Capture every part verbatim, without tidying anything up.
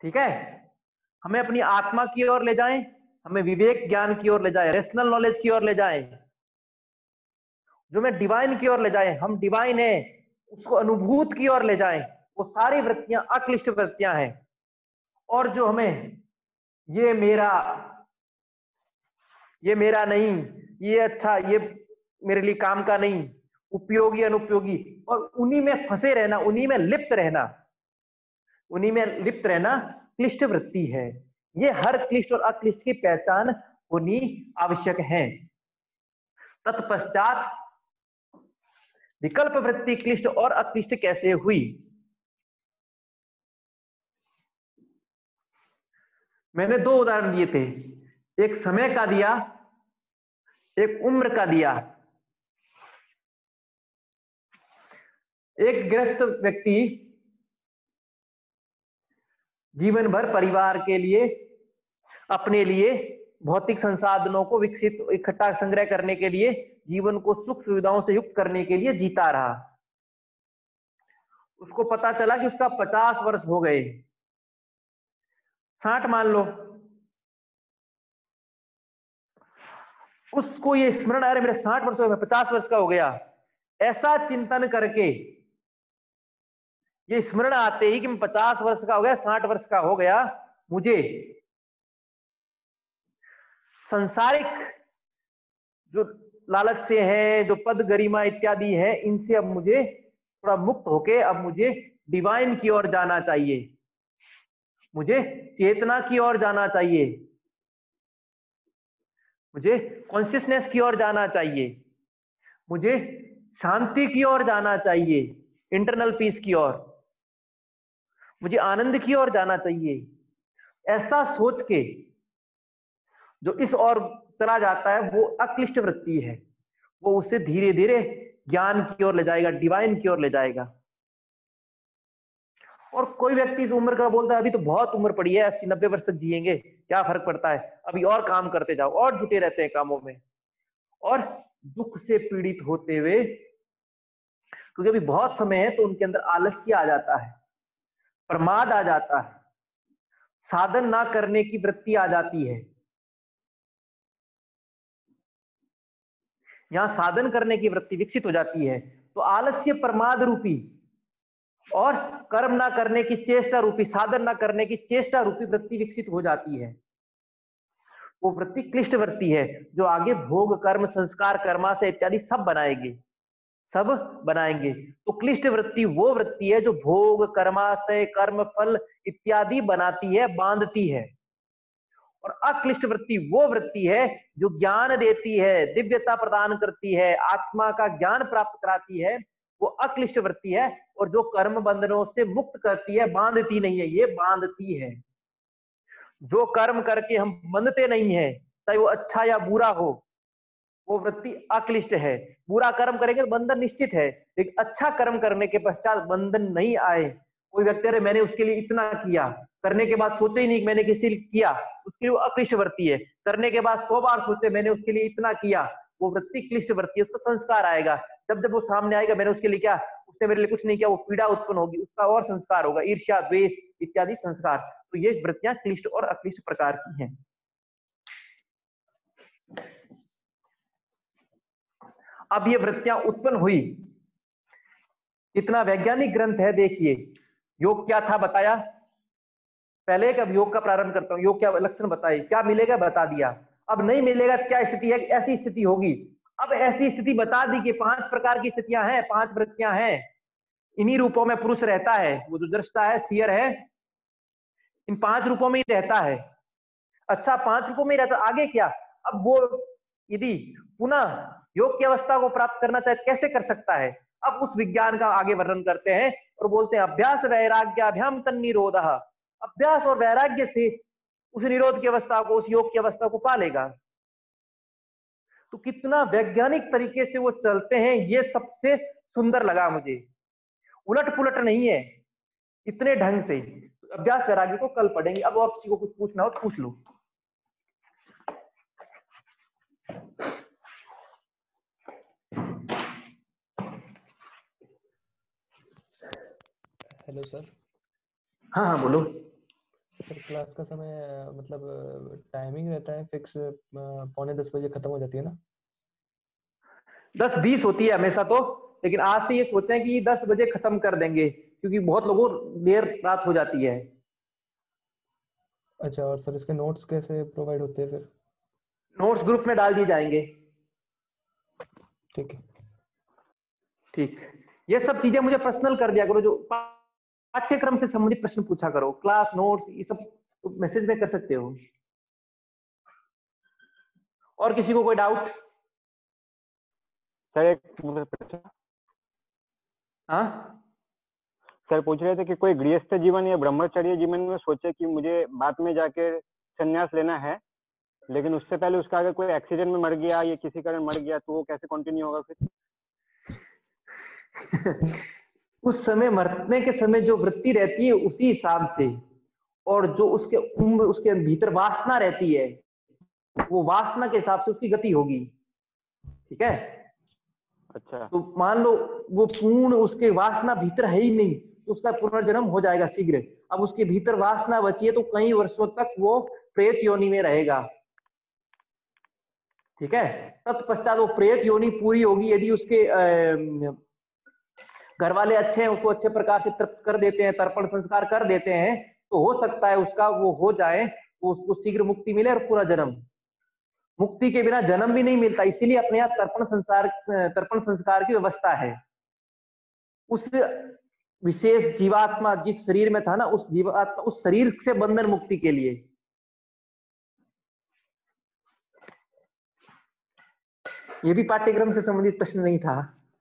ठीक है, हमें अपनी आत्मा की ओर ले जाएं, हमें विवेक ज्ञान की ओर ले जाएं, रेशनल नॉलेज की ओर ले जाएं, जो मैं डिवाइन की ओर ले जाएं, हम डिवाइन है उसको अनुभूत की ओर ले जाएं। वो सारी वृत्तियां अक्लिष्ट वृत्तियां हैं। और जो हमें ये मेरा ये मेरा नहीं, ये अच्छा, ये मेरे लिए काम का नहीं, उपयोगी अनुपयोगी, और उन्हीं में फंसे रहना, उन्हीं में लिप्त रहना, उन्हीं में लिप्त रहना क्लिष्ट वृत्ति है। ये हर क्लिष्ट और अक्लिष्ट की पहचान होनी आवश्यक है। तत्पश्चात विकल्प वृत्ति क्लिष्ट और अक्लिष्ट कैसे हुई? मैंने दो उदाहरण दिए थे, एक समय का दिया, एक उम्र का दिया। एक गृहस्थ व्यक्ति जीवन भर परिवार के लिए, अपने लिए भौतिक संसाधनों को विकसित इकट्ठा संग्रह करने के लिए, जीवन को सुख सुविधाओं से युक्त करने के लिए जीता रहा। उसको पता चला कि उसका पचास वर्ष हो गए, साठ मान लो। उसको ये स्मरण आ रहा है मेरे साठ वर्ष हो गए, पचास वर्ष का हो गया। ऐसा चिंतन करके, ये स्मरण आते ही कि मैं पचास वर्ष का हो गया, साठ वर्ष का हो गया, मुझे संसारिक जो लालच से है, जो पद गरिमा इत्यादि है, इनसे अब मुझे थोड़ा मुक्त होके अब मुझे डिवाइन की ओर जाना चाहिए, मुझे चेतना की ओर जाना चाहिए, मुझे कॉन्शियसनेस की ओर जाना चाहिए, मुझे शांति की ओर जाना चाहिए, इंटरनल पीस की ओर, मुझे आनंद की ओर जाना चाहिए। ऐसा सोच के जो इस ओर चला जाता है वो अक्लिष्ट वृत्ति है। वो उसे धीरे धीरे ज्ञान की ओर ले जाएगा, डिवाइन की ओर ले जाएगा। और कोई व्यक्ति इस उम्र का बोलता है अभी तो बहुत उम्र पड़ी है, अस्सी नब्बे वर्ष तक जिएंगे, क्या फर्क पड़ता है, अभी और काम करते जाओ, और जुटे रहते हैं कामों में, और दुख से पीड़ित होते हुए, क्योंकि अभी बहुत समय है तो उनके अंदर आलस्य आ जाता है, प्रमाद आ जाता है, साधन ना करने की वृत्ति आ जाती है। यहां साधन करने की वृत्ति विकसित हो जाती है तो आलस्य प्रमाद रूपी और कर्म ना करने की चेष्टा रूपी, साधन ना करने की चेष्टा रूपी वृत्ति विकसित हो जाती है। वो वृत्ति क्लिष्ट वृत्ति है जो आगे भोग कर्म संस्कार कर्माशय इत्यादि सब बनाएगी, सब बनाएंगे। तो क्लिष्ट वृत्ति वो वृत्ति है जो भोग कर्माशय कर्म फल इत्यादि बनाती है, बांधती है। और अक्लिष्ट वृत्ति वो वृत्ति है जो ज्ञान देती है, दिव्यता प्रदान करती है, आत्मा का ज्ञान प्राप्त कराती है, वो अक्लिष्ट वृत्ति है। और जो कर्म बंधनों से मुक्त करती है, बांधती नहीं है, ये बांधती है। जो कर्म करके हम बंधते नहीं है, चाहे वो अच्छा या बुरा हो, वो वृत्ति अक्लिष्ट है। बुरा कर्म करेंगे तो बंधन निश्चित है, लेकिन अच्छा कर्म करने के पश्चात बंधन नहीं आए। कोई व्यक्ति अरे मैंने उसके लिए इतना किया, करने के बाद सोचे ही नहीं कि मैंने किसी लिए किया, उसके लिए वो अक्लिष्ट वृत्ति है। करने के बाद सौ बार सोचे मैंने उसके लिए इतना किया, वो वृत्ति क्लिष्ट वृत्ति है, उसका संस्कार आएगा। जब जब वो सामने आएगा मैंने उसके लिए क्या, उसने मेरे लिए कुछ नहीं किया, वो पीड़ा उत्पन्न होगी, उसका और संस्कार होगा, ईर्ष्या द्वेष इत्यादि संस्कार। तो ये वृत्तियां क्लिष्ट और अक्लिष्ट प्रकार की हैं। अब ये वृत्तियां उत्पन्न हुई, इतना वैज्ञानिक ग्रंथ है, देखिए योग क्या था बताया पहले। अब योग का प्रारंभ करता हूं। योग क्या लक्षण बताए, क्या मिलेगा बता दिया। अब नहीं मिलेगा क्या स्थिति है, ऐसी स्थिति होगी। अब ऐसी स्थिति बता दी कि पांच प्रकार की स्थितियां हैं, पांच वृत्तियां हैं, इन्हीं रूपों में पुरुष रहता है। वो जो दृष्टा है, सियर है, इन पांच रूपों में ही रहता है। अच्छा, पांच रूपों में ही रहता, आगे क्या? अब वो यदि पुनः योग की अवस्था को प्राप्त करना चाहे कैसे कर सकता है? अब उस विज्ञान का आगे वर्णन करते हैं और बोलते हैं अभ्यास वैराग्याभ्याम तन्निरोधः। अभ्यास और वैराग्य से उस निरोध की अवस्था को, उस योग की अवस्था को पा लेगा। तो कितना वैज्ञानिक तरीके से वो चलते हैं, ये सबसे सुंदर लगा मुझे। उलट पुलट नहीं है, इतने ढंग से। अभ्यास वैराग्य को कल पढ़ेंगे। अब आप किसी को कुछ पूछना हो तो पूछ लो। Hello sir. हाँ हाँ बोलो। सर क्लास का समय अ, मतलब टाइमिंग रहता है फिक्स, पौने दस बजे खत्म हो जाती है ना? दस बीस होती है हमेशा तो, लेकिन आज से ये सोचें कि दस बजे खत्म कर देंगे, क्योंकि बहुत लोगों देर रात हो जाती है। अच्छा, और सर इसके नोट्स कैसे प्रोवाइड होते हैं फिर? नोट्स ग्रुप में डाल दिए जाएंगे। ठीक है। ठीक, ये सब चीजें मुझे पर्सनल कर दिया करो, जो पाठ्यक्रम से संबंधित प्रश्न पूछा करो, क्लास नोट्स ये सब मैसेज में कर सकते हो। और किसी को कोई डाउट? सर एक प्रश्न, हाँ सर पूछ रहे थे कि कोई गृहस्थ जीवन या ब्रह्मचर्य जीवन में सोचे कि मुझे बाद में जाके संन्यास लेना है, लेकिन उससे पहले उसका अगर कोई एक्सीडेंट में मर गया या किसी कारण मर गया तो वो कैसे कंटिन्यू होगा फिर? उस समय मरने के समय जो वृत्ति रहती है उसी हिसाब से, और जो उसके उम्र उसके भीतर वासना रहती है, वो वासना के हिसाब से उसकी गति होगी। ठीक है, अच्छा। तो मान लो वो पूर्ण उसके वासना भीतर है ही नहीं, तो उसका पुनर्जन्म हो जाएगा शीघ्र। अब उसके भीतर वासना बची है तो कई वर्षों तक वो प्रेत योनि में रहेगा। ठीक है, तत्पश्चात वो प्रेत योनि पूरी होगी, यदि उसके घर वाले अच्छे हैं, उसको अच्छे प्रकार से तृप्त कर देते हैं, तर्पण संस्कार कर देते हैं, तो हो सकता है उसका वो हो जाए, तो उसको शीघ्र मुक्ति मिले और पूरा जन्म। मुक्ति के बिना जन्म भी नहीं मिलता, इसीलिए अपने यहाँ तर्पण संस्कार तर्पण संस्कार की व्यवस्था है। उस विशेष जीवात्मा जिस शरीर में था ना, उस जीवात्मा उस शरीर से बंधन मुक्ति के लिए। ये भी पाठ्यक्रम से संबंधित प्रश्न नहीं था।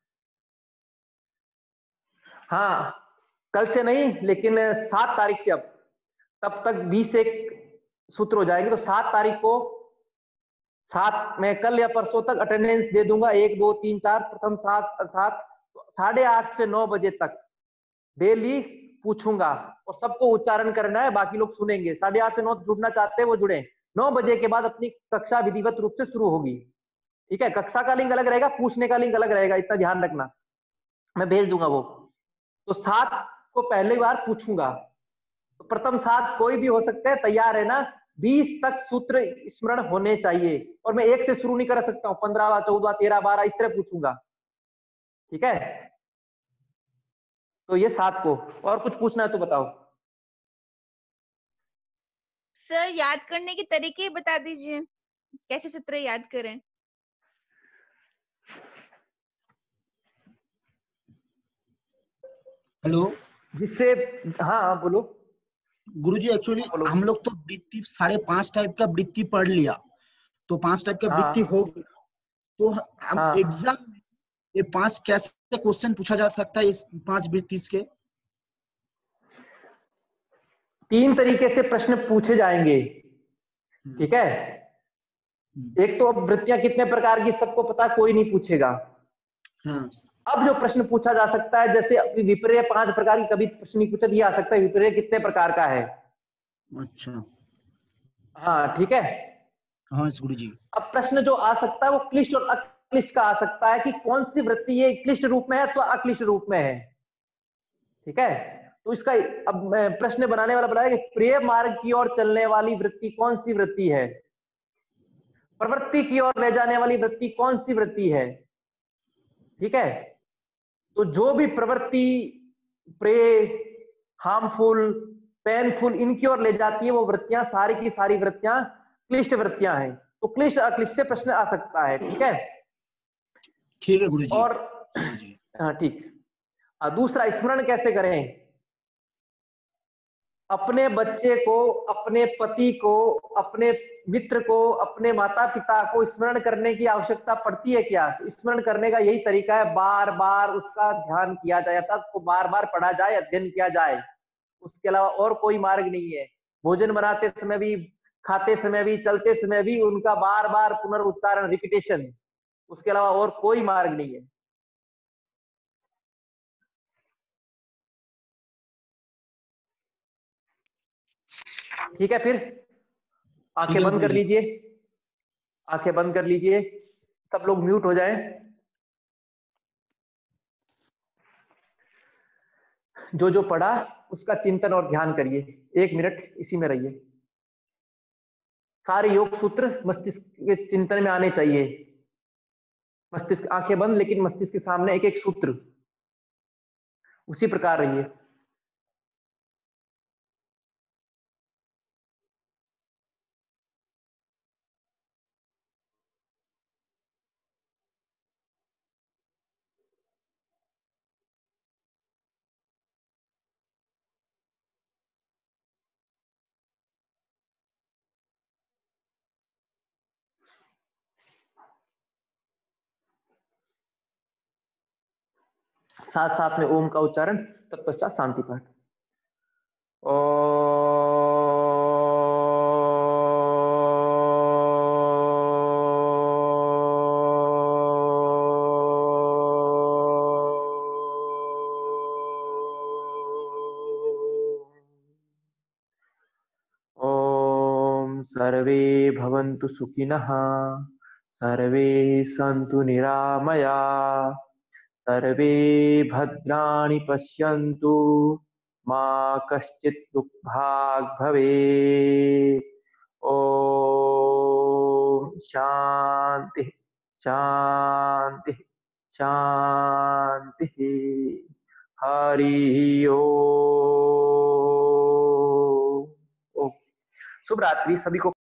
हाँ, कल से नहीं, लेकिन सात तारीख से, अब तब तक बीस एक सूत्र हो जाएंगे, तो सात तारीख को, सात मैं कल या परसों तक अटेंडेंस दे दूंगा, एक दो तीन चार, प्रथम सात सात साढ़े आठ से नौ बजे तक डेली पूछूंगा, और सबको उच्चारण करना है, बाकी लोग सुनेंगे। साढ़े आठ से नौ जुड़ना चाहते हैं वो जुड़े। नौ बजे के बाद अपनी कक्षा विधिवत रूप से शुरू होगी। ठीक है, कक्षा का लिंक अलग रहेगा, पूछने का लिंक अलग रहेगा, इतना ध्यान रखना, मैं भेज दूंगा वो। तो सात को पहली बार पूछूंगा, तो प्रथम सात कोई भी हो सकता है, तैयार है ना? बीस तक सूत्र स्मरण होने चाहिए, और मैं एक से शुरू नहीं कर सकता हूँ, पंद्रह चौदह तेरह बारह इस तरह पूछूंगा। ठीक है, तो ये सात को। और कुछ पूछना है तो बताओ। सर याद करने के तरीके बता दीजिए, कैसे सूत्र याद करें? हेलो, जिससे, हाँ बोलो। गुरुजी एक्चुअली बोलो। हम लोग तो वृत्ति साढ़े पांच टाइप का वृत्ति पढ़ लिया, तो पांच टाइप का वृत्ति हाँ हो गया, तो हम हाँ, एग्जाम में ये पांच कैसे क्वेश्चन पूछा जा सकता है इस पांच वृत्ति के? तीन तरीके से प्रश्न पूछे जाएंगे। ठीक है, एक तो अब वृत्तियां कितने प्रकार की सबको पता, कोई नहीं पूछेगा। हाँ। अब जो प्रश्न पूछा जा सकता है, जैसे अभी विपर्य पांच प्रकार की, कभी प्रश्न नहीं पूछा दिया आ सकता है विपर्य कितने प्रकार का है। अच्छा। हाँ ठीक है, हाँ गुरु जी। अब प्रश्न जो आ सकता है वो क्लिष्ट और अक्लिष्ट का आ सकता है, कि कौन सी वृत्ति ये क्लिष्ट रूप में है तो अक्लिष्ट रूप में है। ठीक है, तो इसका अब प्रश्न बनाने वाला बताया कि प्रिय मार्ग की ओर चलने वाली वृत्ति कौन सी वृत्ति है, प्रवृत्ति की ओर ले जाने वाली वृत्ति कौन सी वृत्ति है। ठीक है, तो जो भी प्रवृत्ति प्रे, हार्मफुल, पेनफुल इनकी ओर ले जाती है, वो वृत्तियां सारी की सारी वृत्तियां क्लिष्ट वृत्तियां हैं। तो क्लिष्ट अक्लिष्ट से प्रश्न आ सकता है। ठीक है, ठीक है गुरु जी। और हाँ ठीक, दूसरा स्मरण कैसे करें? अपने बच्चे को, अपने पति को, अपने मित्र को, अपने माता पिता को स्मरण करने की आवश्यकता पड़ती है क्या? तो स्मरण करने का यही तरीका है, बार बार उसका ध्यान किया जाए, अर्थात उसको बार बार पढ़ा जाए, अध्ययन किया जाए। उसके अलावा और कोई मार्ग नहीं है। भोजन बनाते समय भी, खाते समय भी, चलते समय भी उनका बार बार पुनरुच्चारण, रिपीटेशन, उसके अलावा और कोई मार्ग नहीं है। ठीक है, फिर आंखें बंद कर लीजिए, आंखें बंद कर लीजिए, सब लोग म्यूट हो जाएं। जो जो पढ़ा उसका चिंतन और ध्यान करिए। एक मिनट इसी में रहिए। सारे योग सूत्र मस्तिष्क के चिंतन में आने चाहिए। मस्तिष्क आंखें बंद, लेकिन मस्तिष्क के सामने एक एक सूत्र, उसी प्रकार रहिए। साथ साथ में ओम का उच्चारण, तत्पश्चात शांति पाठ। ओम सर्वे भवन्तु सुखिनः, सर्वे सन्तु निरामया, सर्वे भद्राणि पश्यन्तु, मा कश्चित् दुःखभाग् भवेत्। ओम शांति शांति शांति। हरि ओम। शुभ रात्रि सभी को।